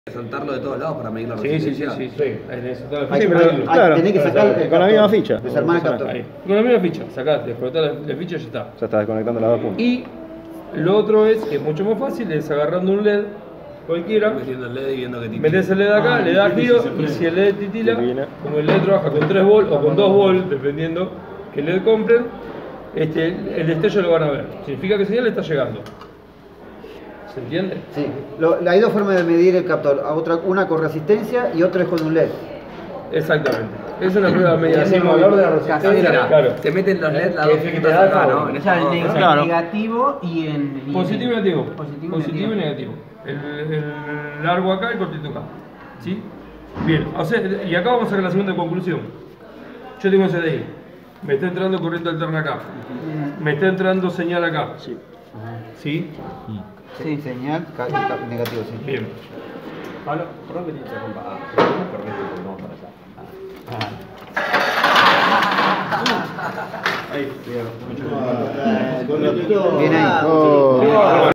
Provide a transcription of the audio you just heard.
Saltarlo de todos lados para medir la Sí. resistencia. Tenés que sacar con la misma ficha. Desarmar el captor. Ahí. Con la misma ficha, sacás, desconectás la ficha y ya está. Ya está desconectando las dos puntas. Y lo otro es, que es mucho más fácil, es agarrando un LED cualquiera, Metiendo el LED y viendo que titila. metés el LED acá, le das giro y si el LED titila, como el LED trabaja con 3 volts o con 2 volts, dependiendo que LED compren, el destello lo van a ver. Significa que el señal está llegando. ¿Se entiende? Sí. Hay dos formas de medir el captor. Una con resistencia y otra es con un LED. Exactamente. Es una prueba media así. El valor de la resistencia. Claro. Te meten los LED las Que dos es el que puntas te da el acá, favor. ¿no? En O sea, esos el dos, Claro. negativo y en... Positivo y negativo. Positivo y negativo. El largo acá y el cortito acá. ¿Sí? Bien, o sea, y acá vamos a sacar la segunda conclusión. Yo tengo CDI. Me está entrando corriente alterna acá. Me está entrando señal acá. Sí. ¿Sí? Sí, señal negativo, sí. Bien. Pablo, perdón que te interrumpa. Correcto, porque vamos para allá. Ahí, Bien ahí. Oh.